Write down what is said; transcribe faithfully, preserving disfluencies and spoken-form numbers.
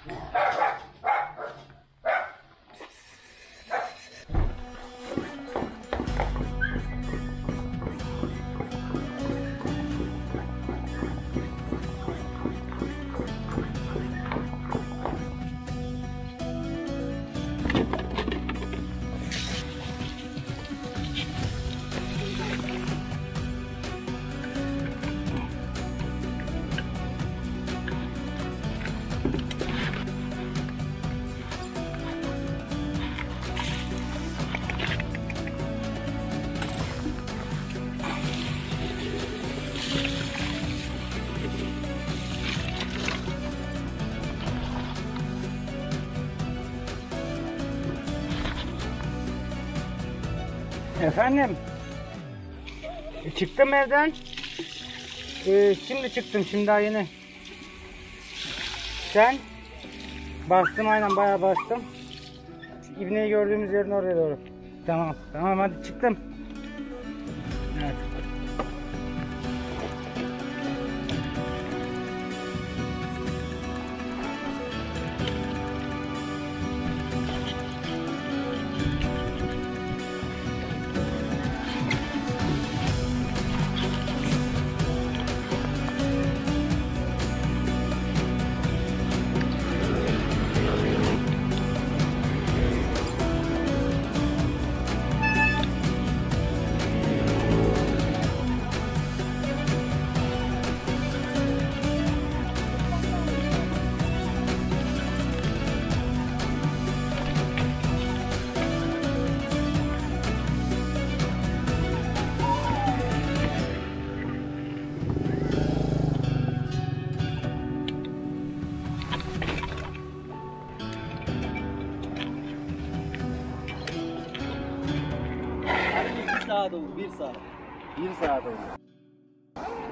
Efendim, çıktım evden. Ee, şimdi çıktım, şimdi daha yeni. Sen? Bastım, aynen bayağı bastım. Şu İbneyi gördüğümüz yerin oraya doğru. Tamam, tamam hadi çıktım. Evet. Bir sağa doğru, bir sağa. Bir saat oldu.